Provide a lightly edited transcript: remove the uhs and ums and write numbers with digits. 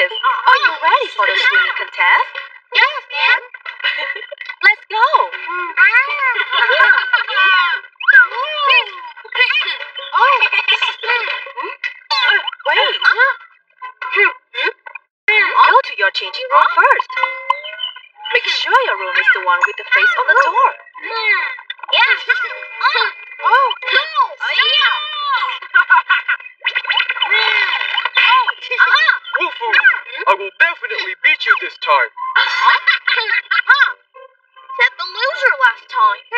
Are you ready for the swimming contest? Yes, ma'am. Let's go. Wait. Go to your changing room first. Make sure your room is the one with the face on the door. Yeah. Wolfoo, I will definitely beat you this time. Said the loser last time.